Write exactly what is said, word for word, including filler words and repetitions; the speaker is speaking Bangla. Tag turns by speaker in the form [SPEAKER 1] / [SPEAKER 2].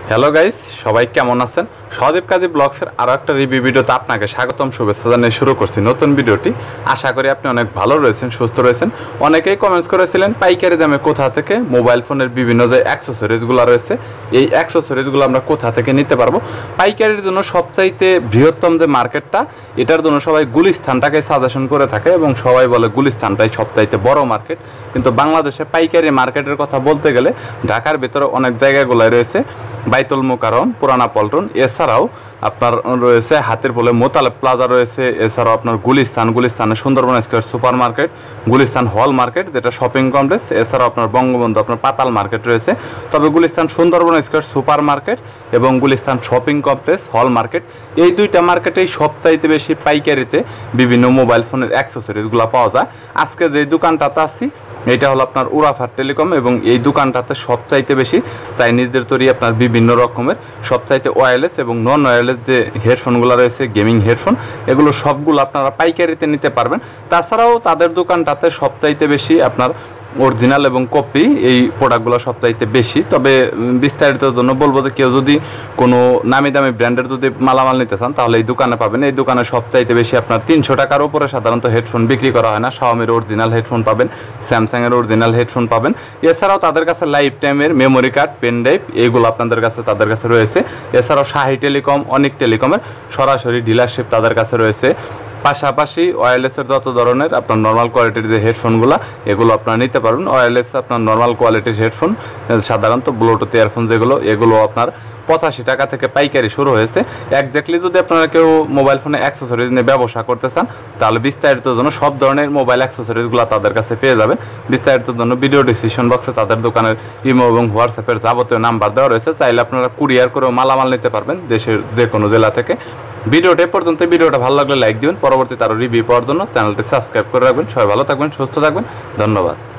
[SPEAKER 1] হ্যালো গাইস, সবাই কেমন আছেন? সহদীপ কাজী ব্লগসের আরও একটা রিভিউ ভিডিওতে আপনাকে স্বাগতম, শুভেচ্ছা জানিয়ে শুরু করছি নতুন ভিডিওটি। আশা করি আপনি অনেক ভালো রয়েছেন, সুস্থ রয়েছেন। অনেকেই কমেন্টস করেছিলেন পাইকারি দামে কোথা থেকে মোবাইল ফোনের বিভিন্ন যে অ্যাক্সেসরিজগুলো রয়েছে, এই অ্যাক্সেসরিজগুলো আমরা কোথা থেকে নিতে পারবো। পাইকারির জন্য সবচাইতে বৃহত্তম যে মার্কেটটা, এটার জন্য সবাই গুলিস্তানটাকে সাজেশন করে থাকে এবং সবাই বলে গুলিস্তানটাই সবচাইতে বড় মার্কেট। কিন্তু বাংলাদেশে পাইকারি মার্কেটের কথা বলতে গেলে ঢাকার ভিতরে অনেক জায়গাগুলোয় রয়েছে বাইতুল মোকাররম, পুরানা পল্টন, এছাড়াও আপনার রয়েছে হাতের পোলে মোতালেব প্লাজা রয়েছে, এছাড়াও আপনার গুলিস্তান, গুলিস্তানে Sundarban square super market, Gulistan hall market যেটা শপিং কমপ্লেক্স, এছাড়াও আপনার বঙ্গবন্ধু আপনার পাতাল মার্কেট রয়েছে। তবে Gulistan Sundarban square super market এবং Gulistan shopping complex hall market, এই দুইটা মার্কেটেই সবচাইতে বেশি পাইকারিতে বিভিন্ন মোবাইল ফোনের অ্যাক্সেসরিজগুলো পাওয়া যায়। আজকে যে দোকানটাতে আছি এটা হলো আপনার উরাফার টেলিকম এবং এই দোকানটাতে সবচাইতে বেশি চাইনিজদের তৈরি আপনার বিভিন্ন রকমের সবচাইতে ওয়্যারলেস এবং নন ওয়্যারলেস যে হেডফোনগুলো রয়েছে, গেমিং হেডফোন, এগুলো সবগুলো আপনারা পাইকারিতে নিতে পারবেন। তাছাড়াও তাদের দোকানটাতে সবচাইতে বেশি আপনার অরিজিনাল এবং কপি এই প্রোডাক্টগুলো সবচাইতে বেশি। তবে বিস্তারিতর জন্য বলবো যে কেউ যদি কোনো নামি দামি ব্র্যান্ডের যদি মালামাল নিতে চান তাহলে এই দোকানে পাবেন। এই দোকানে সবচাইতে বেশি আপনার তিনশো টাকার উপরে সাধারণত হেডফোন বিক্রি করা হয় না। শাওমির অরিজিনাল হেডফোন পাবেন, স্যামসাংয়ের অরিজিনাল হেডফোন পাবেন। এছাড়াও তাদের কাছে লাইফ টাইমের মেমোরি কার্ড, পেন ড্রাইভ এইগুলো আপনাদের কাছে তাদের কাছে রয়েছে। এছাড়াও শাহি টেলিকম, অনেক টেলিকমের সরাসরি ডিলারশিপ তাদের কাছে রয়েছে। পাশাপাশি ওয়্যারলেসের যত ধরনের আপনার নর্মাল কোয়ালিটির যে হেডফোনগুলো, এগুলো আপনারা নিতে পারবেন। ওয়্যারলেস আপনার নর্মাল কোয়ালিটির হেডফোন, সাধারণত ব্লুটুথ ইয়ারফোন যেগুলো, এগুলো আপনার পঁচাশি টাকা থেকে পাইকারি শুরু হয়েছে। একজাক্টলি যদি আপনারা কেউ মোবাইল ফোনে অ্যাক্সেসরিজ নিয়ে ব্যবসা করতে চান তাহলে বিস্তারিতর জন্য সব ধরনের মোবাইল অ্যাক্সেসরিজগুলো তাদের কাছে পেয়ে যাবেন। বিস্তারিতর জন্য ভিডিও ডিসক্রিপশন বক্সে তাদের দোকানের ইমো এবং হোয়াটসঅ্যাপের যাবতীয় নাম্বার দেওয়া রয়েছে। চাইলে আপনারা কুরিয়ার করেও মালামাল নিতে পারবেন দেশের যে কোনো জেলা থেকে। ভিডিওটা পর্যন্ত, ভিডিওটা ভালো লাগলে লাইক দিবেন। পরবর্তীতে আরও রিভিউ পাওয়ার জন্য চ্যানেলটি সাবস্ক্রাইব করে রাখবেন। সবাই ভালো থাকবেন, সুস্থ থাকবেন, ধন্যবাদ।